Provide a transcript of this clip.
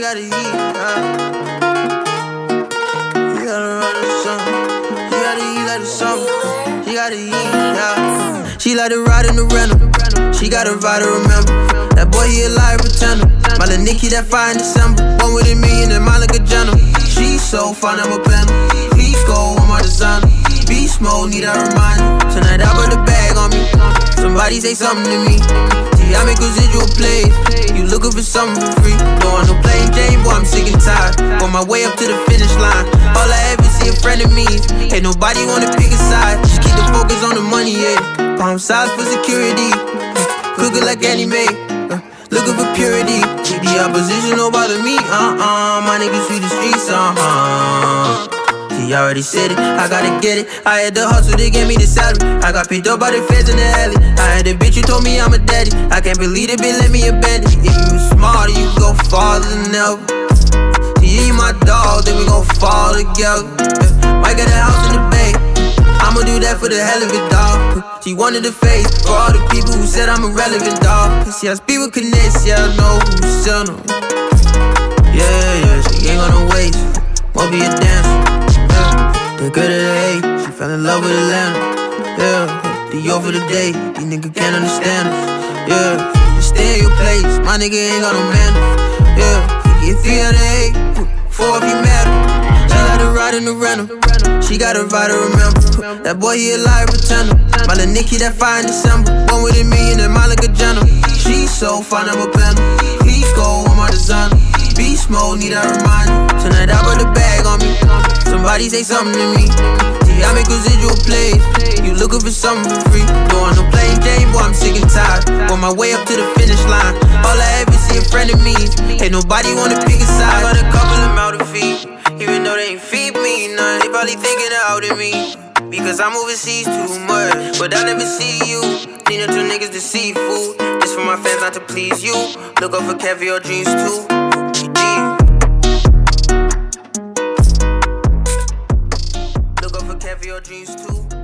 gotta eat, She gotta run to something. She gotta eat like something. She gotta eat, She like to ride in the rental. She got a ride to remember. That boy, he a liar pretender. My little Nikki, that fire in December. One with $1 million and mine like a general. She so fine, I'm a panel. Please go on my designer. Beast mode, need a reminder. Tonight I put the bag on me. Somebody say something to me. See, I make residual plays. You looking for something for free. Don't want no plain Jane, boy, I'm sick and tired. On my way up to the finish line. All I ever see a friend of me. Ain't nobody wanna pick a side. Just keep the focus on the money, yeah. Palm size for security. Cooking like anime. Looking for purity. The opposition don't bother me. My niggas sweet the streets. She already said it, I gotta get it. I had the hustle, they gave me the salary. I got picked up by the feds in the alley. I had a bitch who told me I'm a daddy. I can't believe the bitch let me abandon. If you was smarter, you go farther than ever. See, you my dog, then we gon' fall together. Might get a house in the bay. I'ma do that for the hell of it, dog. She wanted the face for all the people who said I'm irrelevant, dog. See, I speak with connects, yeah, I know who's selling. Yeah, she ain't gonna waste. Won't be a dancer. They're good at the hate, she fell in love with Atlanta. Yeah, the over the day, these niggas can't understand us. Yeah, just stay in your place, my nigga ain't got no manners. Yeah, you get 3 out of 8, 4 if you matter. She got to ride in the rental, she got a ride to remember. That boy, he a liar pretender. My little Nikki, that fire in December. One with $1 million and mine like a general. She so fine, I'm a panel. Please go on my designer. Beast mode, need a reminder. Tonight I put the bag on me. Somebody say something to me. See, I make residual plays. You looking for something for free. Don't want no plain Jane, boy, I'm sick and tired. On my way up to the finish line. All I ever see a friend of me. Ain't nobody wanna pick a side. I got a couple of them out to feed. Even though they ain't feed me none. They probably thinking they're out of me. Because I'm overseas too much. But I never see you. Need two niggas to see food. This for my fans, not to please you. Look up for caviar dreams too. Look up for caviar dreams too.